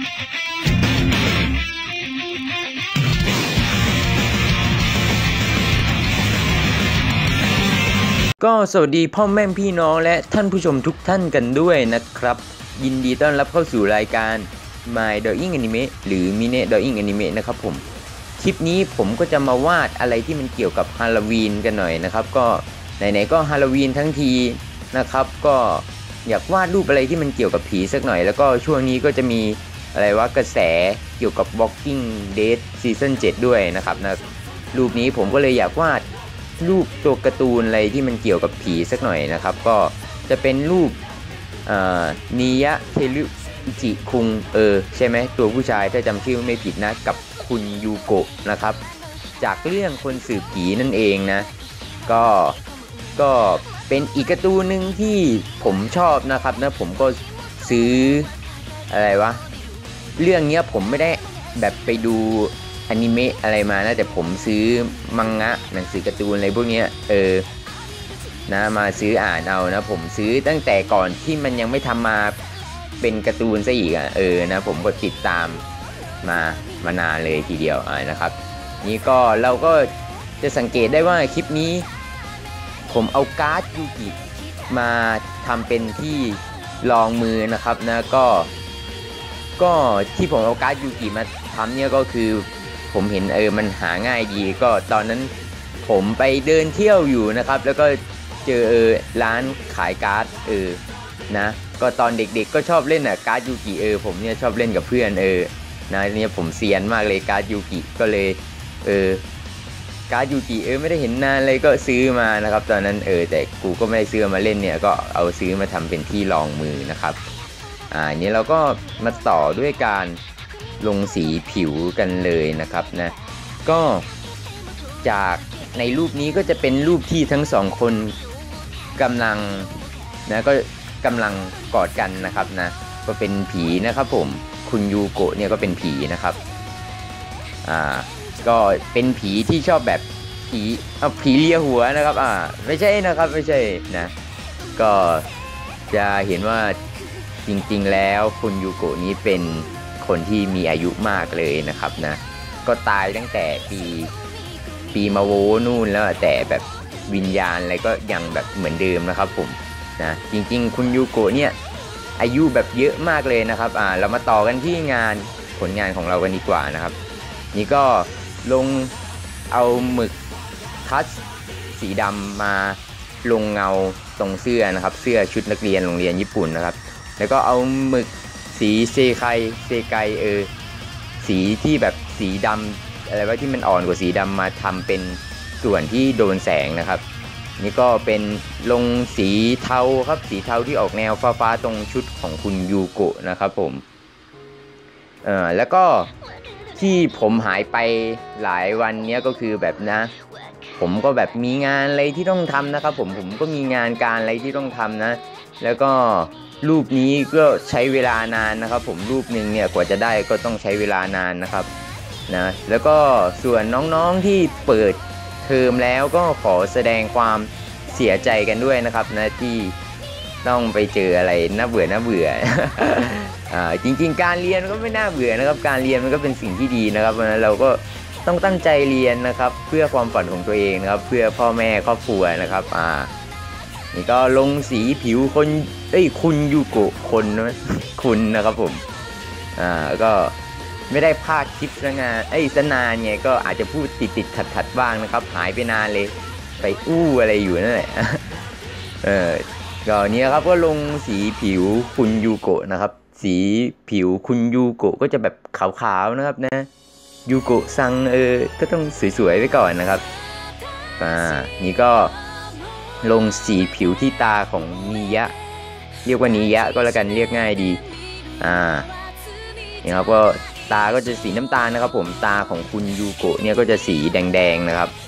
ก็สวัสดีพ่อแม่พี่น้องและท่านผู้ชมทุกท่านกันด้วยนะครับยินดีต้อนรับเข้าสู่รายการ My Drawing Anime หรือ Mine Drawing Anime นะครับผมคลิปนี้ผมก็จะมาวาดอะไรที่มันเกี่ยวกับฮาโลวีนกันหน่อยนะครับก็ไหนๆก็ฮาโลวีนทั้งทีนะครับก็อยากวาดรูปอะไรที่มันเกี่ยวกับผีสักหน่อยแล้วก็ช่วงนี้ก็จะมีอะไรวะกระแสเกี่ยวกับ Walking Dead Season 7 ด้วยนะครับนะรูปนี้ผมก็เลยอยากวาดรูปตัวการ์ตูนอะไรที่มันเกี่ยวกับผีสักหน่อยนะครับก็จะเป็นรูปนิยะเทรุอิจิคุงใช่ไหมตัวผู้ชายถ้าจำชื่อไม่ผิดนะกับคุณยูโกะนะครับจากเรื่องคนสืบผีนั่นเองนะก็เป็นอีกการ์ตูนหนึ่งที่ผมชอบนะครับนะผมก็ซื้ออะไรวะเรื่องเนี้ยผมไม่ได้แบบไปดูอนิเมะอะไรมานะแต่ผมซื้อมังงะหนังสือการ์ตูนอะไรพวกเนี้ยนะมาซื้ออ่านเอานะผมซื้อตั้งแต่ก่อนที่มันยังไม่ทำมาเป็นการ์ตูนซะอีกนะผมก็ติดตามมานานเลยทีเดียวนะครับนี่ก็เราก็จะสังเกตได้ว่าคลิปนี้ผมเอาการ์ดยูกิมาทำเป็นที่รองมือนะครับนะก็ที่ผมเอาการ์ดยูกิมาทำเนี่ยก็คือผมเห็นมันหาง่ายดีก็ตอนนั้นผมไปเดินเที่ยวอยู่นะครับแล้วก็เจอร้านขายการ์ดนะก็ตอนเด็กๆก็ชอบเล่นการ์ดยูกิผมเนี่ยชอบเล่นกับเพื่อนนะเนี่ยผมเซียนมากเลยการ์ดยูกิก็เลยการ์ดยูกิไม่ได้เห็นนานเลยก็ซื้อมานะครับตอนนั้นแต่กูก็ไม่ได้ซื้อมาเล่นเนี่ยก็เอาซื้อมาทำเป็นที่รองมือนะครับนี้เราก็มาต่อด้วยการลงสีผิวกันเลยนะครับนะก็จากในรูปนี้ก็จะเป็นรูปที่ทั้งสองคนกำลังกอดกันนะครับนะก็เป็นผีนะครับผมคุณยูโกะเนี่ยก็เป็นผีนะครับก็เป็นผีที่ชอบแบบผีเลียหัวนะครับไม่ใช่นะครับไม่ใช่นะก็จะเห็นว่าจริงๆแล้วคุณยูโกะนี้เป็นคนที่มีอายุมากเลยนะครับนะก็ตายตั้งแต่ปีมาโวนู่นแล้วแต่แบบวิญญาณอะไรก็ยังแบบเหมือนเดิมนะครับผมนะจริงๆคุณยูโกะเนี่ยอายุแบบเยอะมากเลยนะครับเรามาต่อกันที่ผลงานของเรากันดีกว่านะครับนี่ก็ลงเอาหมึกทัชสีดำมาลงเงาตรงเสื้อนะครับเสื้อชุดนักเรียนโรงเรียนญี่ปุ่นนะครับแล้วก็เอาหมึกสีเซไกสีที่แบบสีดำอะไรว่าที่มันอ่อนกว่าสีดำมาทำเป็นส่วนที่โดนแสงนะครับนี่ก็เป็นลงสีเทาครับสีเทาที่ออกแนวฟ้าตรงชุดของคุณยูโกะนะครับผมแล้วก็ที่ผมหายไปหลายวันเนี้ยก็คือแบบนะผมก็แบบมีงานอะไรที่ต้องทำนะครับผมก็มีงานการอะไรที่ต้องทำนะแล้วก็รูปนี้ก็ใช้เวลานานนะครับผมรูปหนึ่งเนี่ยกว่าจะได้ก็ต้องใช้เวลานานนะครับนะแล้วก็ส่วนน้องๆที่เปิดเทอมแล้วก็ขอแสดงความเสียใจกันด้วยนะครับนะที่ต้องไปเจออะไรน่าเบื่อ จริงๆการเรียนก็ไม่น่าเบื่อนะครับการเรียนมันก็เป็นสิ่งที่ดีนะครับเพราะฉะนั้นเราก็ต้องตั้งใจเรียนนะครับเพื่อความฝันของตัวเองนะครับเพื่อพ่อแม่ครอบครัวนะครับนี่ก็ลงสีผิวคุณยูโกะคนนะคุณนะครับผมก็ไม่ได้พากคลิปสนานไงก็อาจจะพูดติดขัดบ้างนะครับหายไปนานเลยไปอะไรอยู่นั่นแหละก็นี้ครับก็ลงสีผิวคุณยูโกะนะครับสีผิวคุณยูโกะก็จะแบบขาวๆนะครับนะยูโกะซังก็ต้องสวยๆไว้ก่อนนะครับนี่ก็ลงสีผิวที่ตาของนิยะเรียกว่านิยะก็แล้วกันเรียกง่ายดีนี่ครับก็ตาก็จะสีน้ำตาลนะครับผมตาของคุณยูโกะเนี่ยก็จะสีแดงๆนะครับ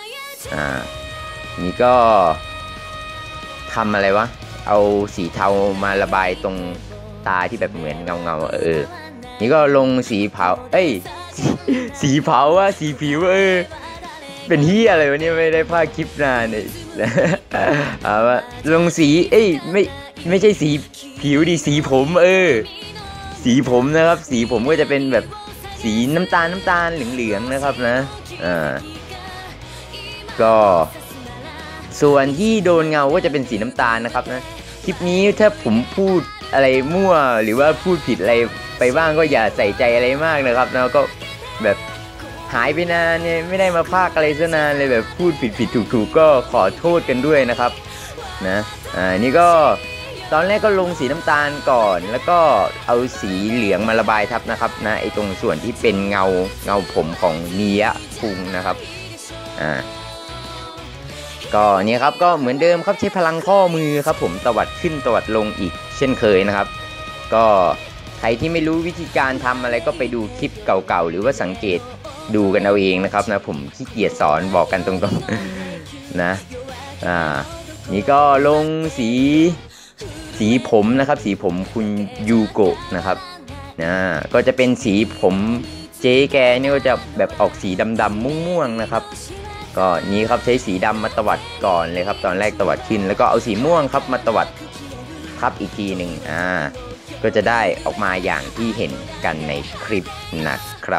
นี่ก็ทำอะไรวะเอาสีเทามาระบายตรงตาที่แบบเหมือนเงานี่ก็ลงสีเผาสีเผาสีผิวเป็นเหี้ยอะไรวะเนี่ยไม่ได้พากคลิปนานเลยว่าลงสีไม่ใช่สีผิวดิสีผมสีผมนะครับสีผมก็จะเป็นแบบสีน้ำตาลเหลืองๆนะครับนะก็ส่วนที่โดนเงาก็จะเป็นสีน้ำตาลนะครับนะคลิปนี้ถ้าผมพูดอะไรมั่วหรือว่าพูดผิดอะไรไปบ้างก็อย่าใส่ใจอะไรมากนะครับนะก็แบบหายไปนานเนี่ยไม่ได้มาพากอะไรซะนานเลยแบบพูดผิดถูกก็ขอโทษกันด้วยนะครับนะนี่ก็ตอนแรกก็ลงสีน้ำตาลก่อนแล้วก็เอาสีเหลืองมาระบายทับนะครับนะไอตรงส่วนที่เป็นเงาผมของเนียคุงนะครับก็เนี่ยครับก็เหมือนเดิมครับใช้พลังข้อมือครับผมตวัดขึ้นตวัดลงอีกเช่นเคยนะครับก็ใครที่ไม่รู้วิธีการทำอะไรก็ไปดูคลิปเก่าๆหรือว่าสังเกตดูกันเอาเองนะครับนะผมขี้เกียจสอนบอกกันตรงๆนะนี่ก็ลงสีผมนะครับสีผมคุณยูโกะนะครับก็จะเป็นสีผมเจ๊แกนี่ก็จะแบบออกสีดำๆม่วงๆนะครับก็นี้ครับใช้สีดำมาตวัดก่อนเลยครับตอนแรกตวัดขึ้นแล้วก็เอาสีม่วงครับมาตวัดทับอีกทีหนึ่งก็จะได้ออกมาอย่างที่เห็นกันในคลิปนะครับ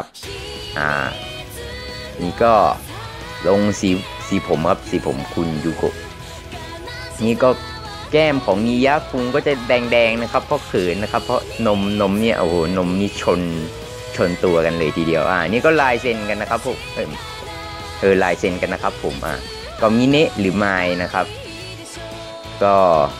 นี่ก็ลงสีผมครับสีผมคุณยูโกะนี่ก็แก้มของนิยะคุงก็จะแดงๆนะครับเพราะเขินนะครับเพราะนมเนี่ยโอ้โหนมนี่ชนตัวกันเลยทีเดียวนี่ก็ลายเซ็นกันนะครับพวกลายเซ็นกันนะครับผมก็มิเนะหรือไมนะครับก็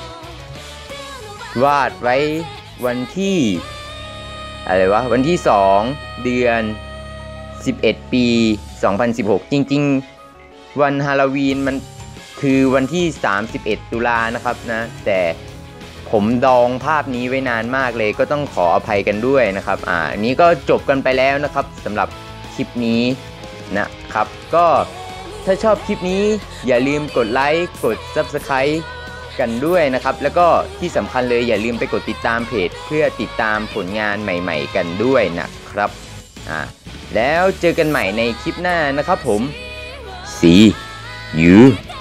วาดไว้วันที่อะไรวะวันที่2เดือน11ปี2016จริงๆวันฮาโลวีนมันคือวันที่31ตุลานะครับนะแต่ผมดองภาพนี้ไว้นานมากเลยก็ต้องขออภัยกันด้วยนะครับนี้ก็จบกันไปแล้วนะครับสำหรับคลิปนี้นะครับก็ถ้าชอบคลิปนี้อย่าลืมกดไลค์กด Subscribe กันด้วยนะครับแล้วก็ที่สำคัญเลยอย่าลืมไปกดติดตามเพจเพื่อติดตามผลงานใหม่ๆกันด้วยนะครับแล้วเจอกันใหม่ในคลิปหน้านะครับผม See you